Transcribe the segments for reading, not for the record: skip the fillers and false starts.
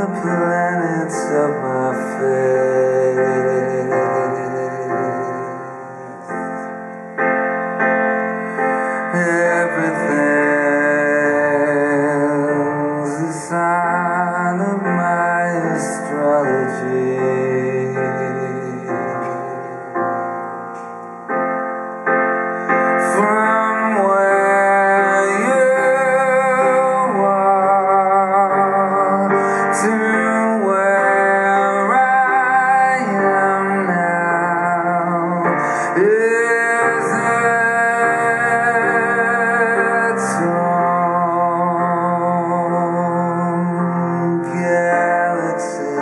the planets of my face. Everything's a sign of my astrology. From where you are to where I am now, is its own galaxy.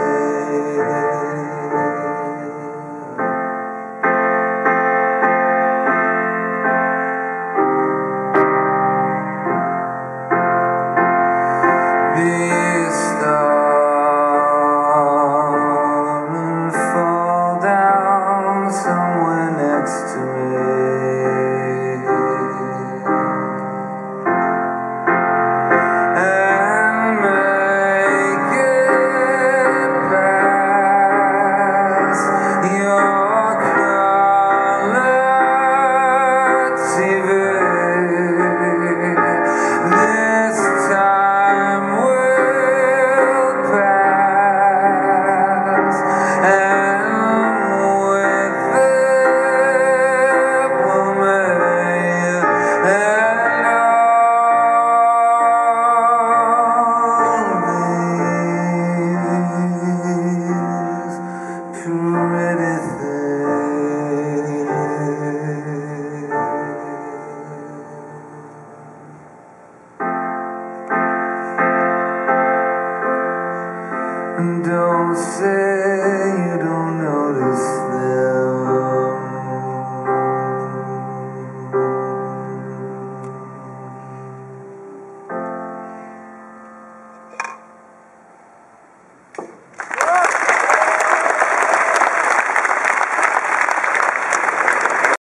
Be a star and fall down somewhere next to me, and make it past your color TV. This time will pass, and with it will make all these pretty things. Don't say you don't notice